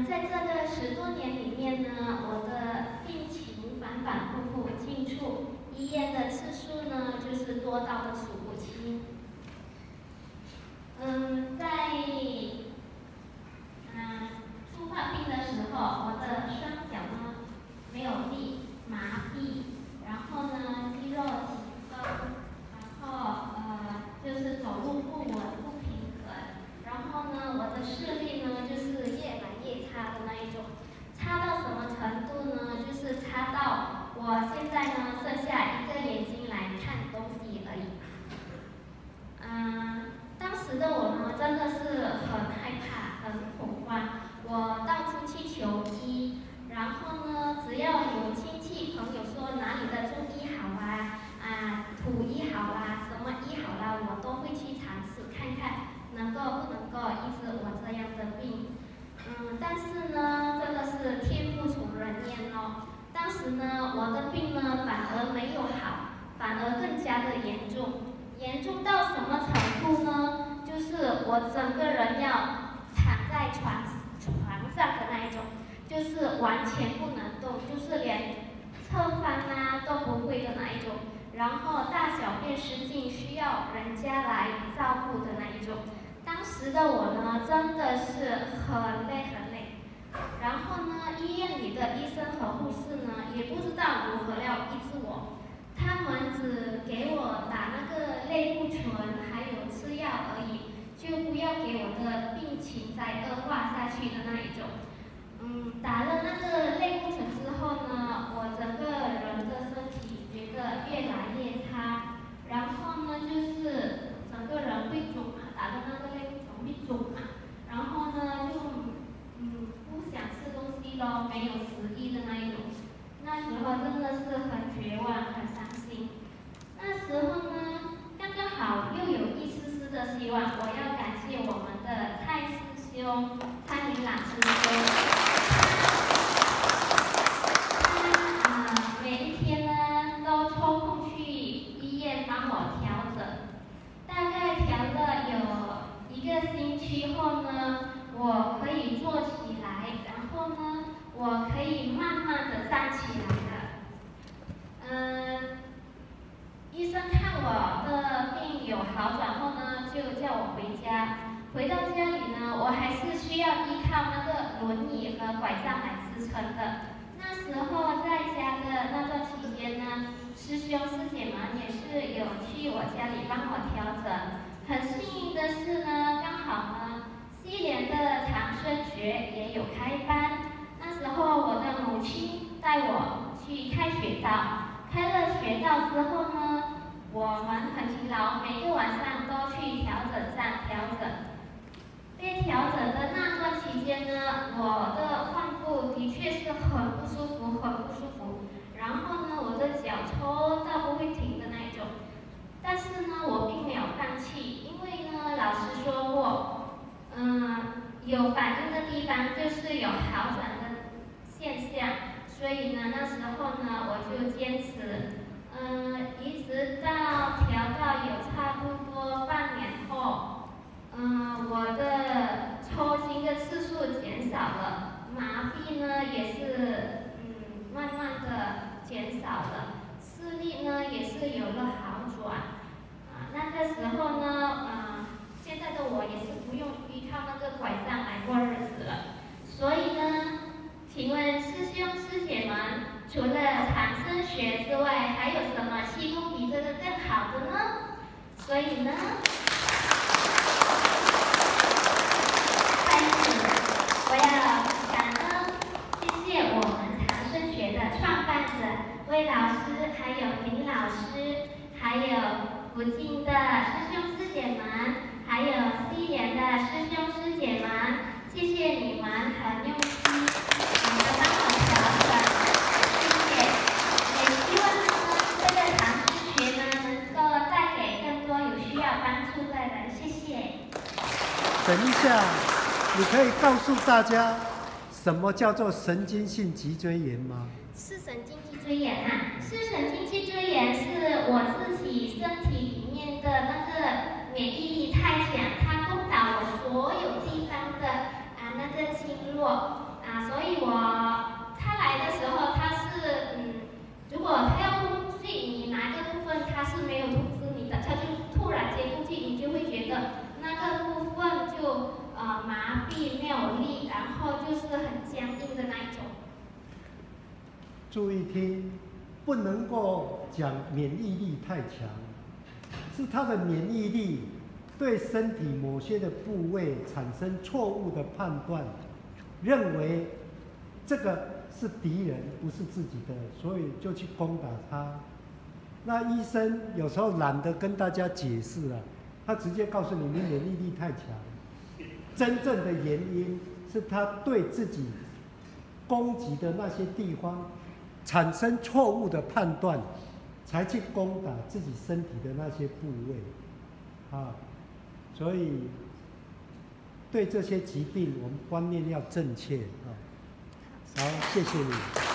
在这个10多年里面呢，我的病情反反复复进出医院的次数呢，就是多到了数不清。在出发病的时候，我的双脚呢没有力，麻痹，然后呢肌肉紧绷，然后就是走路不稳不平衡，然后呢我的视力呢就是越来越差的那一种，差到什么程度呢？就是差到我现在呢剩下1个眼睛来看东西而已。当时的我呢真的是很害怕，很恐慌，我到处去求医，然后呢只要有亲戚朋友说哪里的中医好土医好什么医好我都会去尝试看看能够不能够医治我这样的病。但是呢真的是天不从人愿哦。当时呢我的病呢反而没有好，反而更加的严重，严重到什么程度呢？就是我整个人要躺在床上的那一种，就是完全不能动，就是连侧翻都不会的那一种，然后大小便失禁需要人家来照顾的那一种。当时的我呢真的是很累很累，然后呢医院里的医生和护士呢也不知道如何要医治我，他们只给我打那个类固醇还有吃药而已，就不要给我的病情再恶化下去的那一种。打了那个类固醇之后呢，我整个人的身体觉得越来越差，然后呢就是整个人会肿打了那个类固醇会肿然后呢就不想吃东西咯，没有食欲的那一种。那时候真的是很绝望很伤心。那时候呢刚刚好又有一丝丝的希望，我要感谢我们的蔡师兄蔡明朗师兄，他每一天呢都抽空去医院帮我调整，大概调了有1个星期后呢，我可以坐起来，然后呢我可以慢慢的站起来了。医生看我的病有好转后呢，就叫我回家。回到家里呢，我还是需要依靠那个轮椅和拐杖来支撑的。那时候在家的那段期间呢，师兄师姐们也是有去我家里帮我调整。很幸运的是呢，刚好呢西联的长生学也有开班。那时候我的母亲带我去开学道。开了学道之后呢，我们很勤劳，每个晚上都去调整站调整。被调整的那段期间呢，我的患部的确是很不舒服，很不舒服。然后呢，我的脚抽到不会停的那一种。但是呢，我并没有放弃，因为呢，老师说过，有反应的地方就是有好转的现象。所以呢，那时候呢，我就坚持，一直到调到有差不多半年后，我的抽筋的次数减少了，麻痹呢也是慢慢的减少了，视力呢也是有了好转。那个时候呢，现在的我也是不用依靠那个拐杖来过日子了。所以呢，请问师兄师姐们，除了长生学之外，还有什么气功比这个更好的呢？所以呢，在此我要感恩谢谢我们长生学的创办者魏老师，还有林老师，还有福晋的师兄师姐们，还有西联的师兄师姐们，谢谢你们很用心。 等一下，你可以告诉大家什么叫做神经性脊椎炎吗？ 视神经脊椎炎视神经脊椎炎是我自己身体里面的那个免疫力太强，它攻打我所有地方的那个经络力，然后就是很僵硬的那一种。 注意听，不能够讲免疫力太强，是他的免疫力对身体某些的部位产生错误的判断，认为这个是敌人，不是自己的，所以就去攻打他。那医生有时候懒得跟大家解释了，他直接告诉你，你免疫力太强。真正的原因是他对自己攻击的那些地方产生错误的判断，才去攻打自己身体的那些部位，啊，所以对这些疾病，我们观念要正确啊。好，谢谢你。